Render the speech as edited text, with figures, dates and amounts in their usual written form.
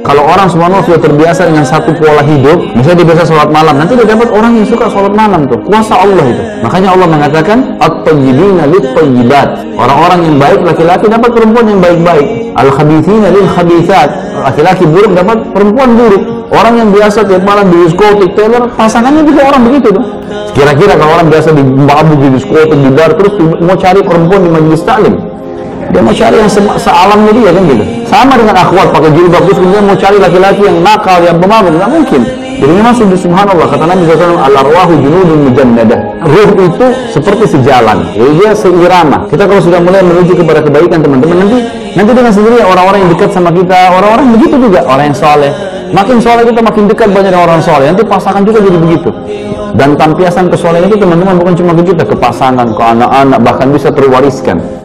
Kalau orang subhanallah sudah terbiasa dengan satu pola hidup, misalnya dia biasa sholat malam, nanti dia dapat orang yang suka sholat malam tuh. Kuasa Allah itu. Makanya Allah mengatakan, at-tayyibina lit-tayyibat. Orang-orang yang baik laki-laki dapat perempuan yang baik-baik. Al-khabithina lil-khabithat. Laki-laki buruk dapat perempuan buruk. Orang yang biasa tiap malam di diskotik, teler, pasangannya juga orang begitu tuh. Kira-kira kalau orang biasa di mabuk di diskotik, di bar, terus mau cari perempuan di majelis taklim, dia mau cari yang sealamnya dia kan gitu. Sama dengan akhwat pakai jilbab, terus kemudian mau cari laki-laki yang nakal, yang pemabuk, nggak mungkin. Jadi memang sudah subhanallah, kata Nabi SAW, al-arwahu junudun mujannadah. Ruh itu seperti sejalan, jadi dia seirama. Kita kalau sudah mulai menuju kepada kebaikan teman-teman, nanti dengan sendiri orang-orang yang dekat sama kita, orang-orang begitu juga, orang yang soleh. Makin soleh kita makin dekat banyak orang soleh, nanti pasangan juga jadi begitu. Dan tampiasan kesolehan itu teman-teman bukan cuma ke kita, ke pasangan, ke anak-anak, bahkan bisa terwariskan.